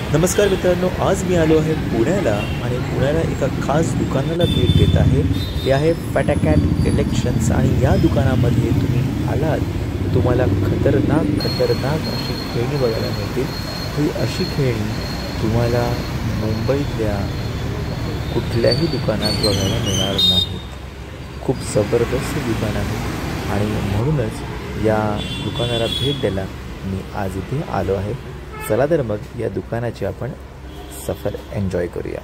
नमस्कार मित्रांनो, आज मी आलो आहे पुण्याला आणि पुण्याला एका खास दुकानाला भेट देत आहे. ते आहे फटाकॅट कलेक्शन्स आणि या दुकानामध्ये तुम्ही आलात तर तुम्हाला खतरनाक अशी खेळणी बघायला मिळतील. ही अशी खेळणी तुम्हाला मुंबईतल्या कुठल्याही दुकानात बघायला मिळणार नाही. खूप जबरदस्त दुकान आहे आणि म्हणूनच या दुकानाला भेट द्यायला मी आज इथे आलो आहे. चला तर मग या दुकानाची आपण सफर एन्जॉय करूया.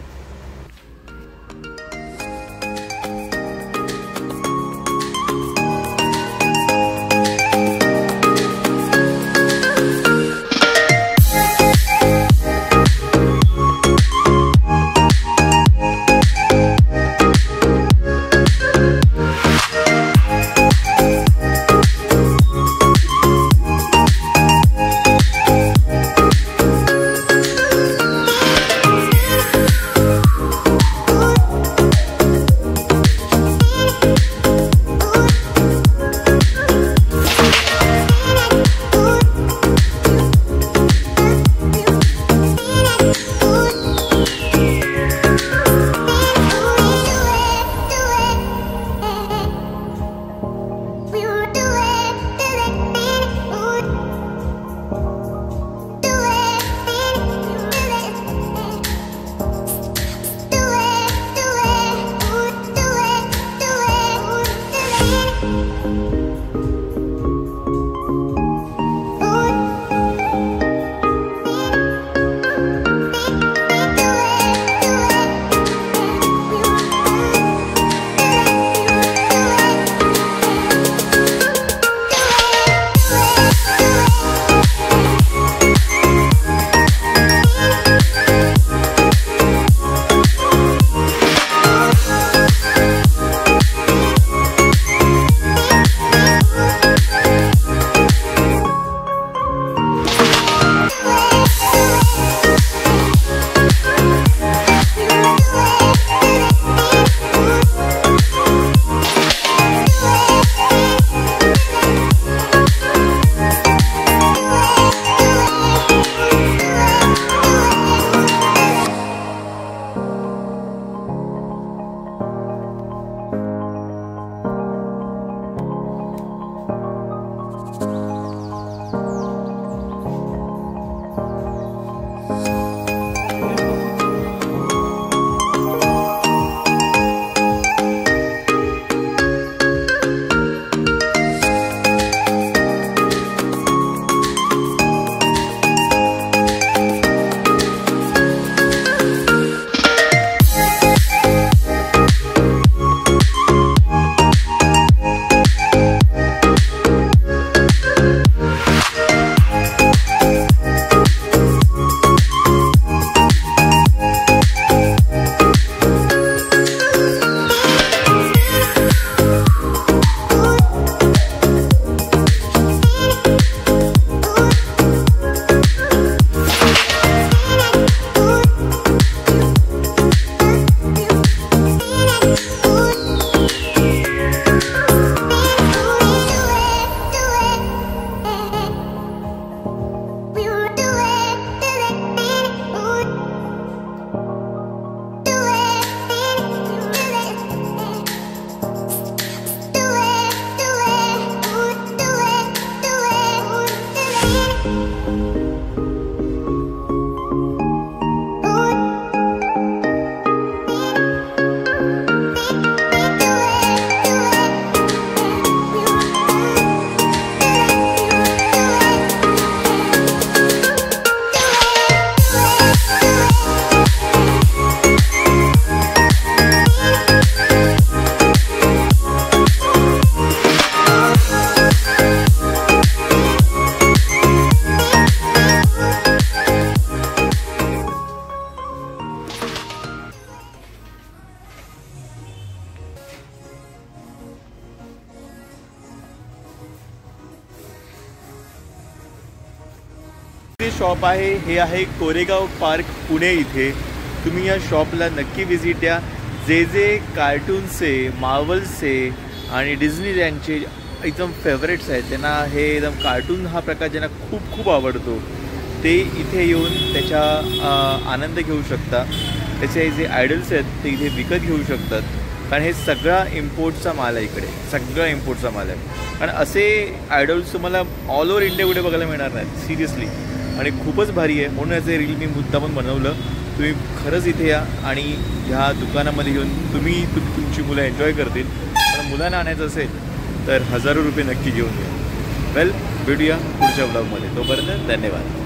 शॉप आहे हे आहे कोरेगाव पार्क पुणे. इथे तुम्ही या शॉपला नक्की विजिट द्या. जे कार्टूनचे, मार्वल्सचे आणि डिझनीलँडचे एकदम फेवरेट्स आहेत, त्यांना हे एकदम कार्टून हा प्रकार ज्यांना खूप आवडतो ते इथे येऊन त्याचा आनंद घेऊ शकता. त्याचे जे आयडल्स आहेत ते इथे विकत घेऊ शकतात, कारण हे सगळा इम्पोर्टचा माल आहे. इकडे सगळा इम्पोर्टचा माल आहे. कारण असे आयडल्स तुम्हाला ऑल ओव्हर इंडिया कुठे बघायला मिळणार नाहीत सिरियसली, आणि खूपच भारी आहे. म्हणून याचे रील मी मुद्दामून बनवलं. तुम्ही खरंच इथे या आणि ह्या दुकानामध्ये येऊन तुमची मुलं एन्जॉय करतील. पण मुलांना आणायचं असेल तर हजारो रुपये नक्की घेऊन या. वेल, भेटूया पुढच्या ब्लॉगमध्ये. तोपर्यंत धन्यवाद.